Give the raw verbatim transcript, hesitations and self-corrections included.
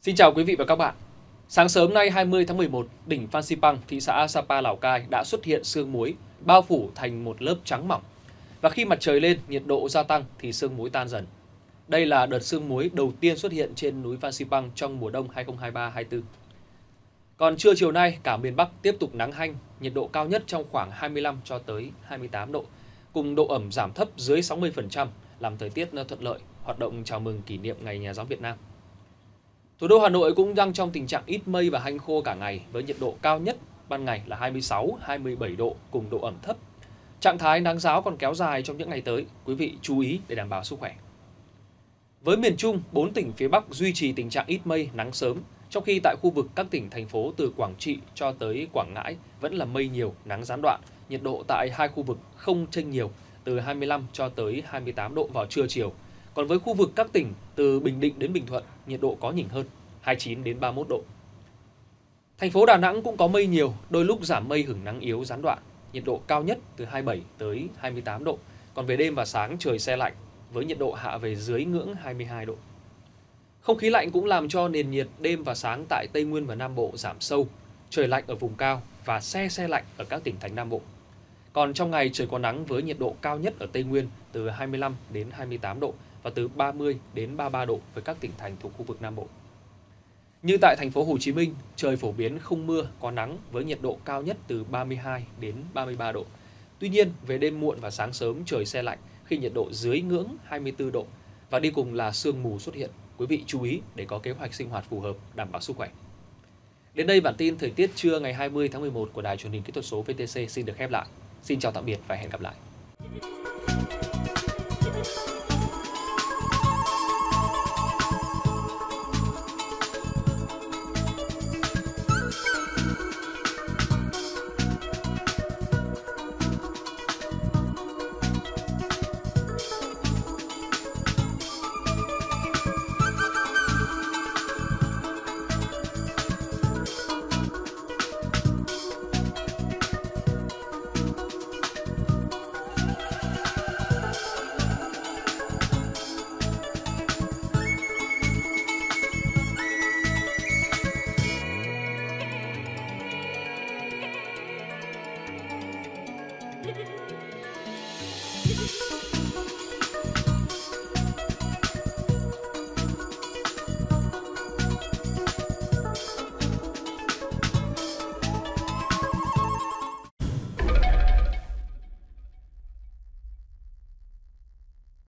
Xin chào quý vị và các bạn. Sáng sớm nay hai mươi tháng mười một, đỉnh Phan Xipang, thị xã Sapa, Lào Cai đã xuất hiện sương muối, bao phủ thành một lớp trắng mỏng. Và khi mặt trời lên, nhiệt độ gia tăng thì sương muối tan dần. Đây là đợt sương muối đầu tiên xuất hiện trên núi Phan Xipang trong mùa đông hai không hai ba hai tư. Còn trưa chiều nay, cả miền Bắc tiếp tục nắng hanh, nhiệt độ cao nhất trong khoảng hai mươi lăm cho tới hai mươi tám độ, cùng độ ẩm giảm thấp dưới sáu mươi phần trăm, làm thời tiết thuận lợi, hoạt động chào mừng kỷ niệm Ngày Nhà giáo Việt Nam. Thủ đô Hà Nội cũng đang trong tình trạng ít mây và hanh khô cả ngày với nhiệt độ cao nhất ban ngày là hai mươi sáu đến hai mươi bảy độ cùng độ ẩm thấp. Trạng thái nắng ráo còn kéo dài trong những ngày tới, quý vị chú ý để đảm bảo sức khỏe. Với miền Trung, bốn tỉnh phía Bắc duy trì tình trạng ít mây, nắng sớm, trong khi tại khu vực các tỉnh thành phố từ Quảng Trị cho tới Quảng Ngãi vẫn là mây nhiều, nắng gián đoạn, nhiệt độ tại hai khu vực không chênh nhiều, từ hai mươi lăm cho tới hai mươi tám độ vào trưa chiều. Còn với khu vực các tỉnh từ Bình Định đến Bình Thuận, nhiệt độ có nhỉnh hơn, hai mươi chín đến ba mươi mốt độ. Thành phố Đà Nẵng cũng có mây nhiều, đôi lúc giảm mây hửng nắng yếu gián đoạn, nhiệt độ cao nhất từ hai mươi bảy tới hai mươi tám độ. Còn về đêm và sáng trời se lạnh với nhiệt độ hạ về dưới ngưỡng hai mươi hai độ. Không khí lạnh cũng làm cho nền nhiệt đêm và sáng tại Tây Nguyên và Nam Bộ giảm sâu, trời lạnh ở vùng cao và se se lạnh ở các tỉnh thành Nam Bộ. Còn trong ngày trời có nắng với nhiệt độ cao nhất ở Tây Nguyên từ hai mươi lăm đến hai mươi tám độ và từ ba mươi đến ba mươi ba độ với các tỉnh thành thuộc khu vực Nam Bộ. Như tại thành phố Hồ Chí Minh, trời phổ biến không mưa, có nắng với nhiệt độ cao nhất từ ba mươi hai đến ba mươi ba độ. Tuy nhiên, về đêm muộn và sáng sớm trời se lạnh khi nhiệt độ dưới ngưỡng hai mươi tư độ và đi cùng là sương mù xuất hiện. Quý vị chú ý để có kế hoạch sinh hoạt phù hợp, đảm bảo sức khỏe. Đến đây bản tin thời tiết trưa ngày hai mươi tháng mười một của Đài Truyền hình Kỹ thuật số vê tê xê xin được khép lại. Xin chào tạm biệt và hẹn gặp lại. Thank you.